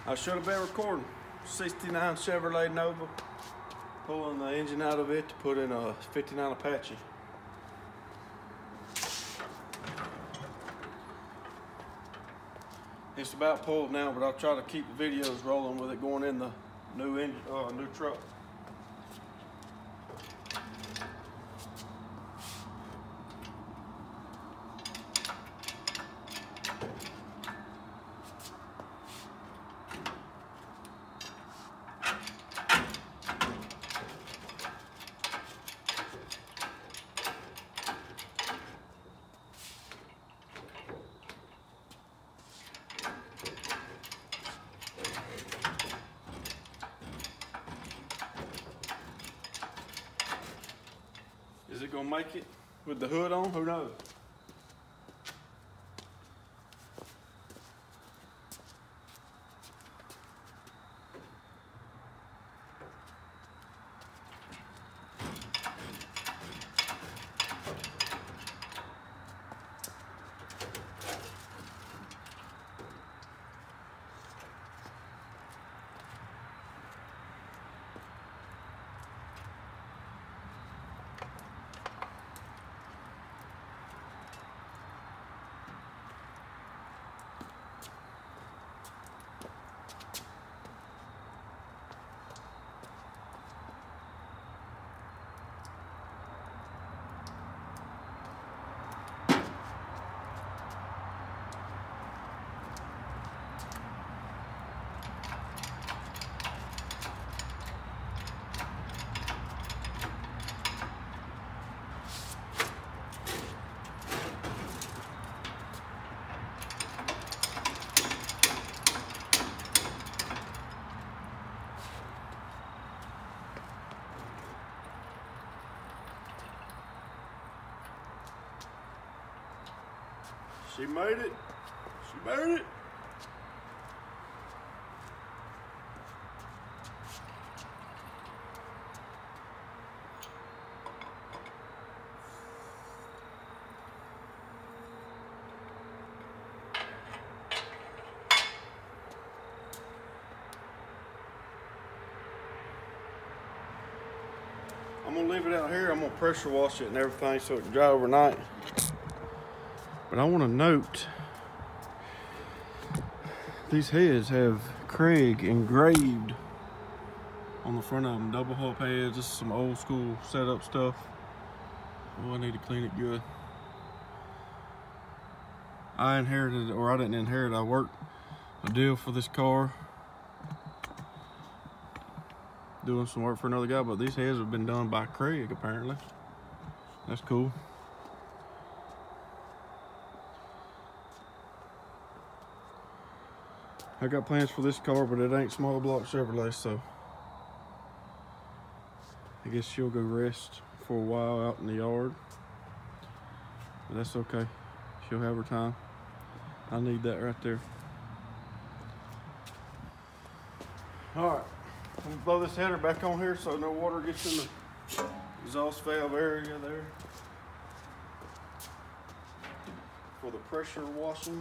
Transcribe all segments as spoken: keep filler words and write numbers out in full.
I should have been recording. sixty-nine Chevrolet Nova. Pulling the engine out of it to put in a fifty-nine Apache. It's about pulled now, but I'll try to keep the videos rolling with it going in the new engine, uh, new truck. Is it gonna make it with the hood on? Who knows? She made it. She made it. I'm gonna leave it out here. I'm gonna pressure wash it and everything so it can dry overnight. But I want to note, these heads have Craig engraved on the front of them. Double hub heads. This is some old school setup stuff. Oh, I need to clean it good. I inherited, or I didn't inherit, I worked a deal for this car. Doing some work for another guy, but these heads have been done by Craig apparently. That's cool. I got plans for this car, but it ain't small block Chevrolet, so I guess she'll go rest for a while out in the yard. But that's okay. She'll have her time. I need that right there. All right, I'm gonna blow this header back on here so no water gets in the exhaust valve area there for the pressure washing.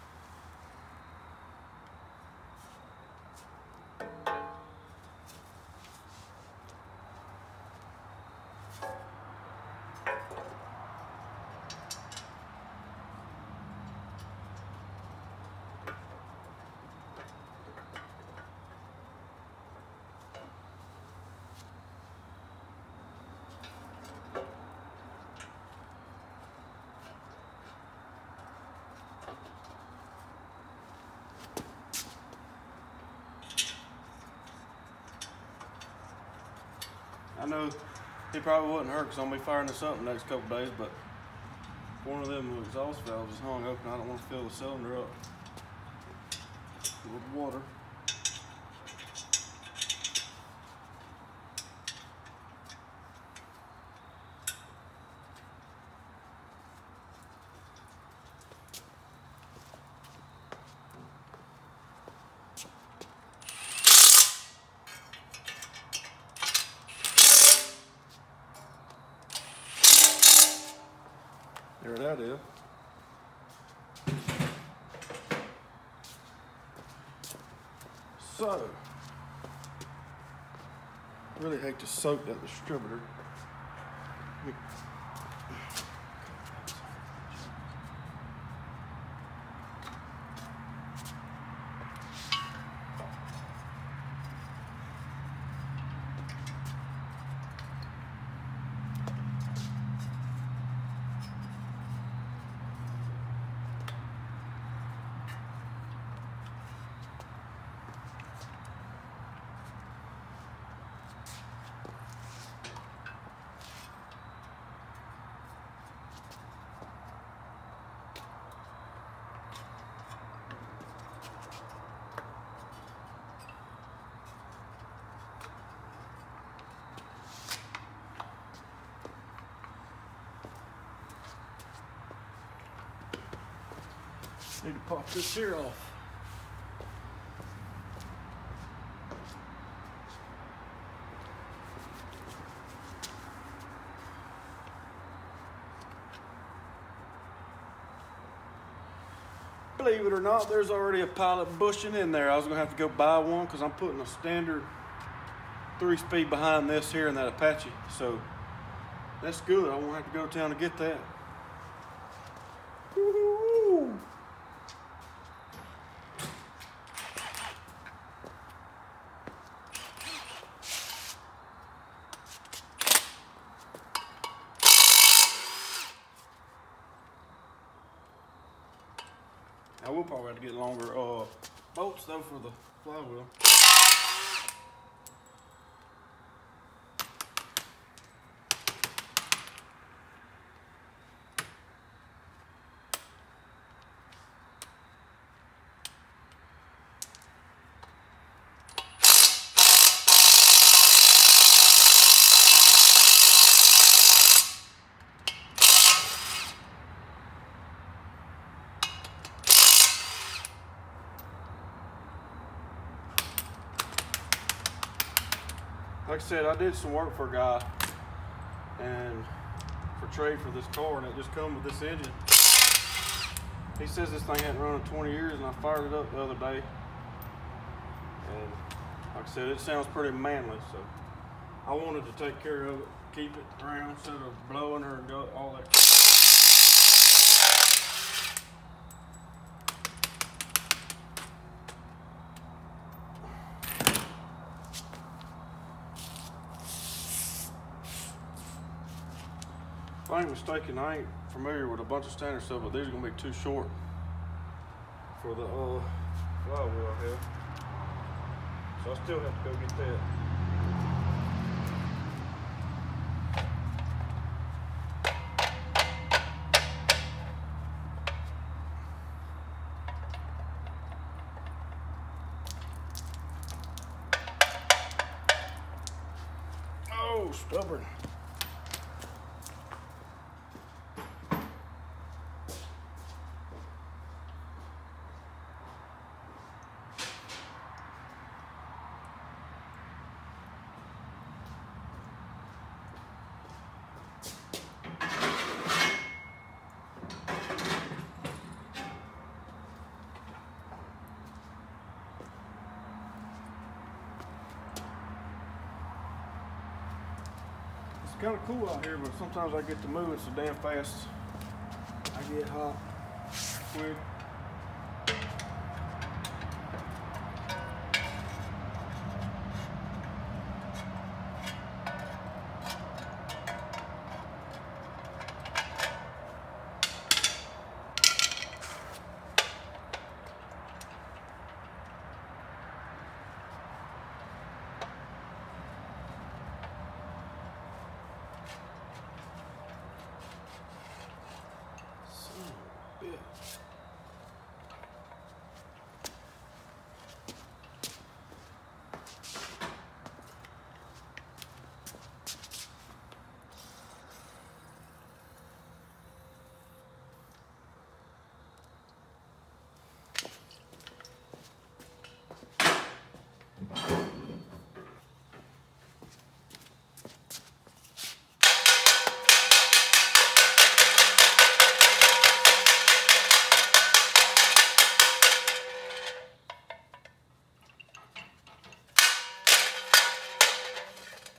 I know he probably wouldn't hurt because I'm gonna be firing this up in the next couple days, but one of them exhaust valves is hung open. I don't want to fill the cylinder up with water. There that is. So, really hate to soak that distributor. Need to pop this here off. Believe it or not, there's already a pilot bushing in there. I was gonna have to go buy one because I'm putting a standard three speed behind this here in that Apache. So that's good. I won't have to go to town to get that. Woo-hoo-hoo. I will probably have to get longer uh, bolts though for the flywheel. Like I said, I did some work for a guy and for trade for this car, and it just come with this engine. He says this thing hadn't run in twenty years, and I fired it up the other day. And like I said, it sounds pretty manly, so I wanted to take care of it, keep it around instead of blowing her and go all that. If I ain't mistaken, I ain't familiar with a bunch of standard stuff, but these are gonna be too short for the uh, flywheel here. So I still have to go get that. Oh, stubborn. It's kind of cool out here, but sometimes I get to moving so damn fast. I get hot quick.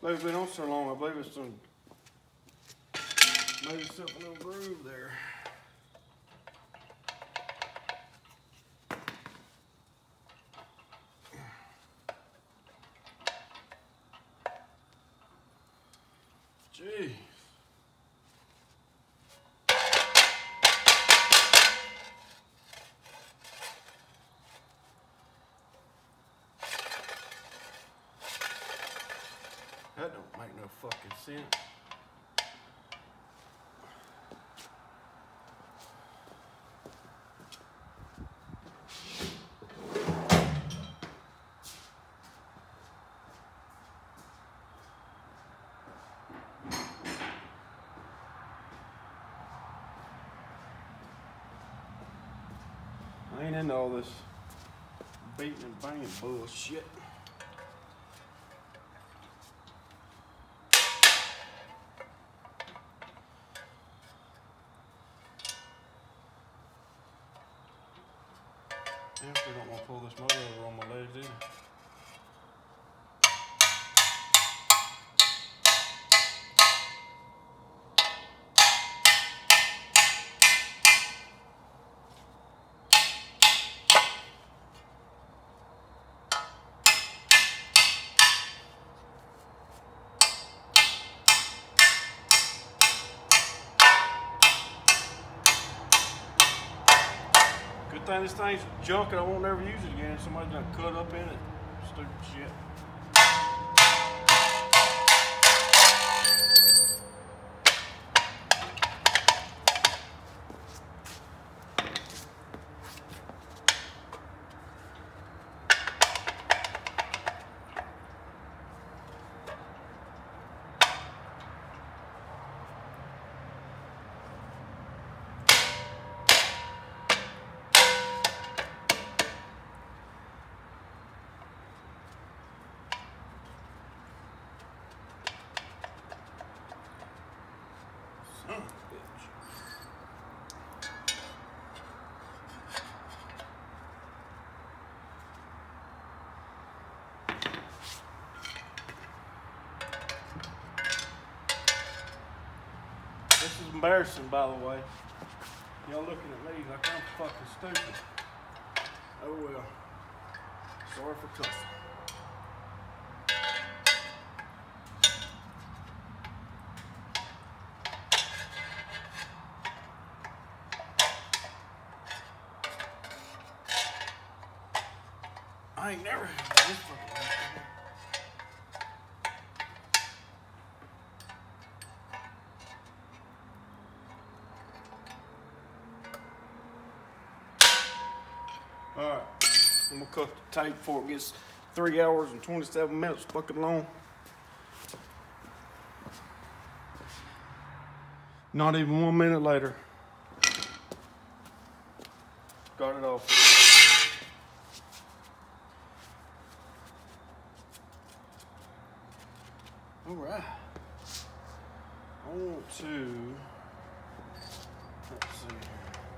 believe it's been on so long, I believe it's some, maybe something little groove there. Gee. That don't make no fucking sense. I ain't into all this beating and banging bullshit. I definitely don't want to pull this motor over on my legs either. Good thing this thing's junk and I won't never use it again. Somebody's gonna cut up in it. Stupid shit. Son of a bitch. This is embarrassing, by the way. Y'all looking at me like I'm fucking stupid. Oh well. Sorry for cussing. I ain't never had this fucking thing. Alright, I'm gonna cut the tape before it gets three hours and twenty-seven minutes fucking long. Not even one minute later. Got it off. All right. I want to, let's see here.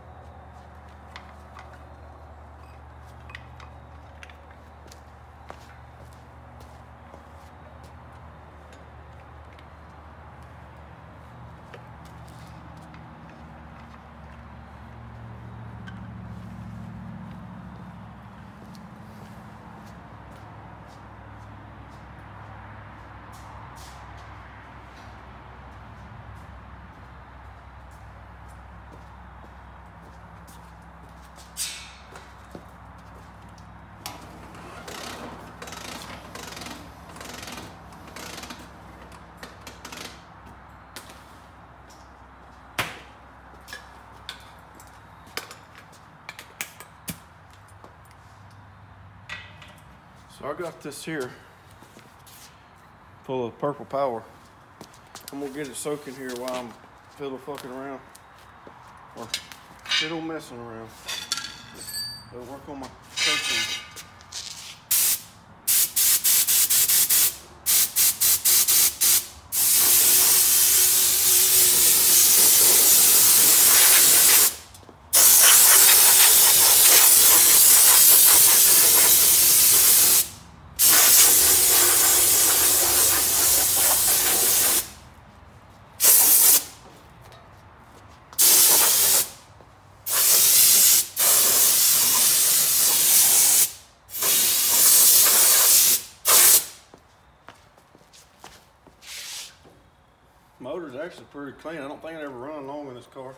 So I got this here full of purple power. I'm gonna get it soaking here while I'm fiddle fucking around or fiddle messing around. It'll work on my soaking. motor's actually pretty clean. I don't think it ever run long in this car.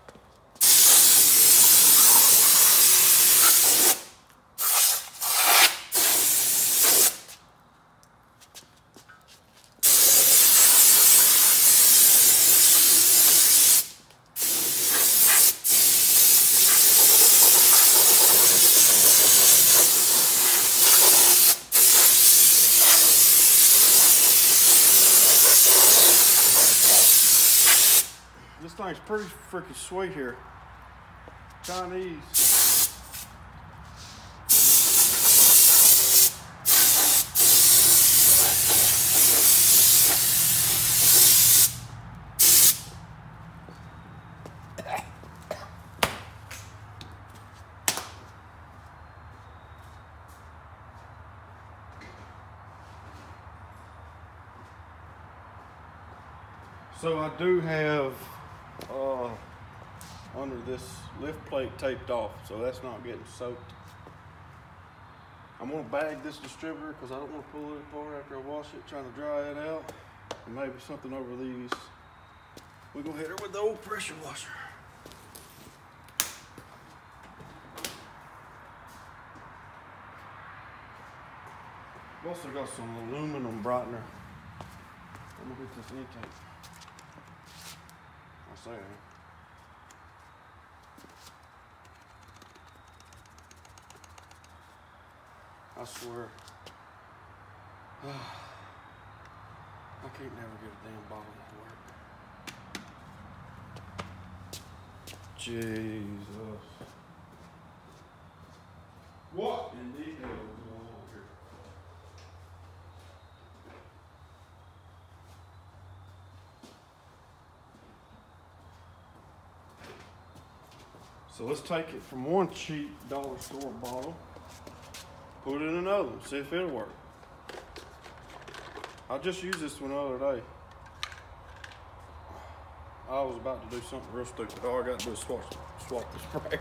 This thing's pretty freaking sweet here. Chinese. So I do have uh, under this lift plate taped off, so that's not getting soaked. I'm gonna bag this distributor because I don't want to pull it apart after I wash it, trying to dry it out. And maybe something over these. We're gonna hit her with the old pressure washer. I've also got some aluminum brightener. I'm gonna get this intake. I say that. I swear, I can't never get a damn bottle to work. Jesus. What in the hell is going on here? So let's take it from one cheap dollar store bottle, put it in another one, see if it'll work. I just used this one the other day. I was about to do something real stupid. All I got to do is swap, swap the spray.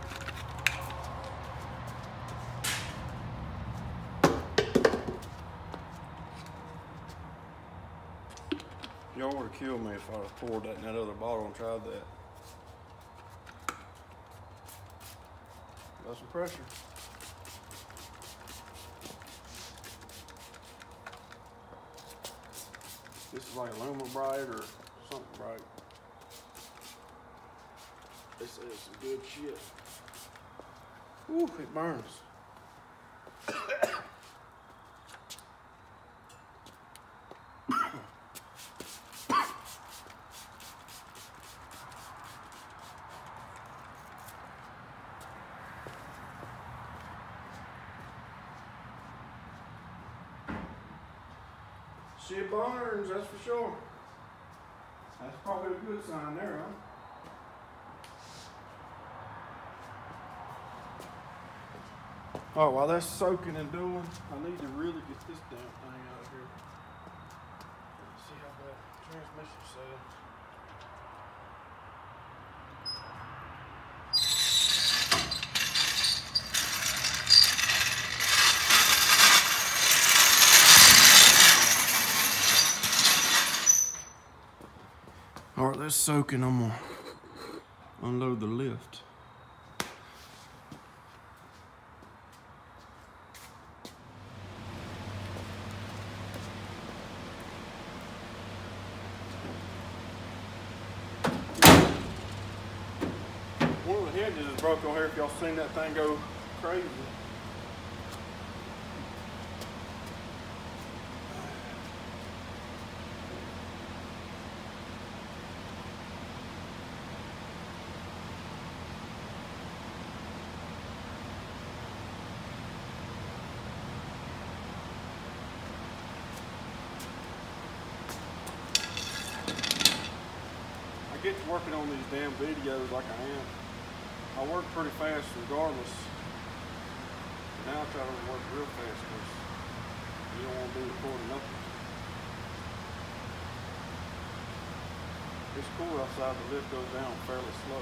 Y'all would have killed me if I'd have poured that in that other bottle and tried that. Got some pressure. This is like aluminum bright or something bright. They say it's some good shit. Ooh, it burns. Shit burns, that's for sure. That's probably a good sign there, huh? Oh, while that's soaking and doing, I need to really get this damn thing out of here. Let's see how that transmission says. All right, that's soaking. I'm gonna unload the lift. One of the hinges is broke on here if y'all seen that thing go crazy. I get to working on these damn videos like I am. I work pretty fast regardless. But now I try to work real fast because you don't want to be recording nothing. It's cool outside, the lift goes down fairly slow.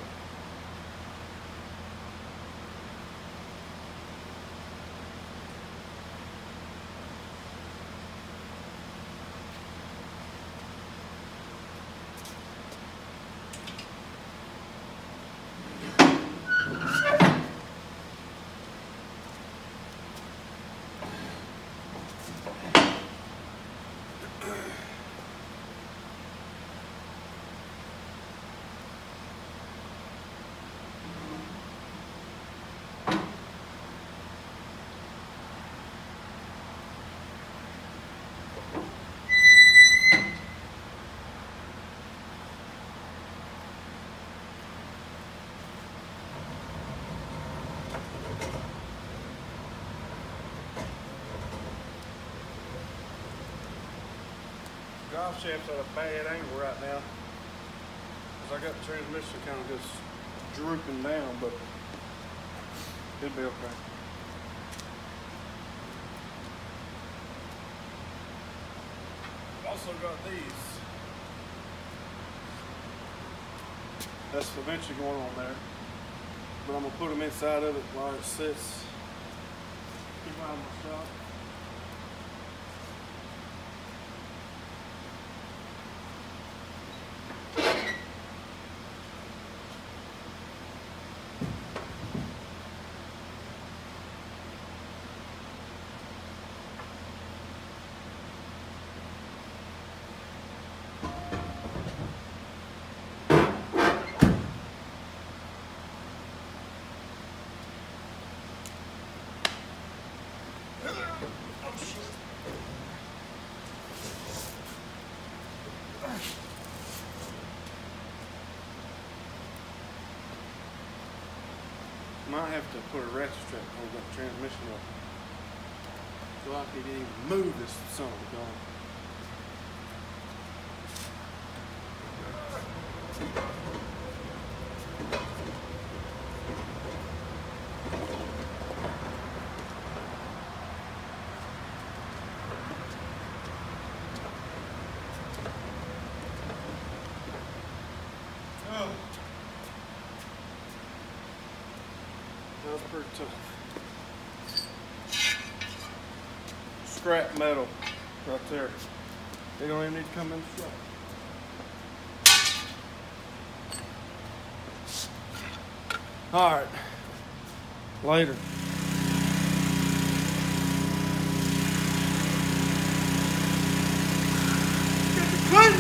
drive shaft's at a bad angle right now. Because I got the transmission kind of just drooping down, but it'll be okay. I've also got these. That's eventually going on there. But I'm going to put them inside of it while it sits behind my shop. Might have to put a ratchet strap to hold that transmission up so I can even move this son of a gun. That was pretty tough. Scrap metal right there. They don't even need to come in the shop. All right. Later. Get the clean.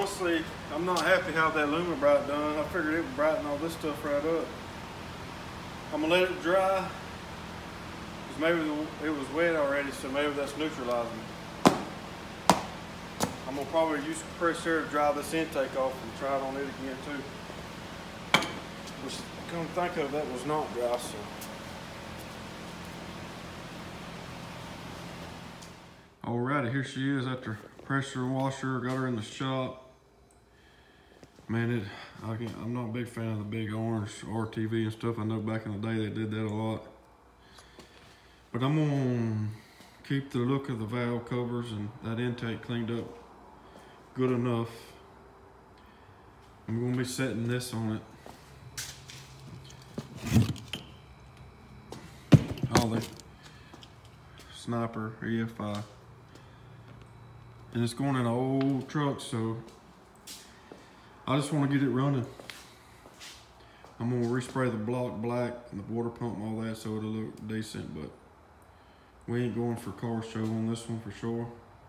honestly, I'm not happy how that Lumibrite done. I figured it would brighten all this stuff right up. I'm gonna let it dry. Cause maybe it was wet already, so maybe that's neutralizing. I'm gonna probably use compressed air to dry this intake off and try it on it again too. Which, come to think of, that was not dry, so. Alrighty, here she is after pressure washer. Got her in the shop. Man, it, I can't, I'm not a big fan of the big orange R T V and stuff. I know back in the day they did that a lot. But I'm gonna keep the look of the valve covers and that intake cleaned up good enough. I'm gonna be setting this on it. All the Sniper E F I. And it's going in an old truck, so I just want to get it running. I'm gonna respray the block black and the water pump and all that so it'll look decent, but we ain't going for car show on this one for sure.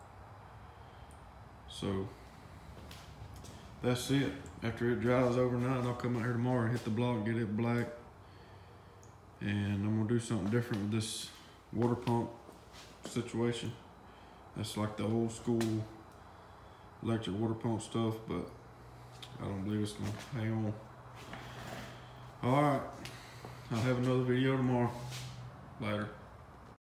So that's it. After it dries overnight, I'll come out here tomorrow and hit the block, get it black. And I'm gonna do something different with this water pump situation. That's like the old school electric water pump stuff, but I don't believe it's gonna hang on. All right, I'll have another video tomorrow. Later.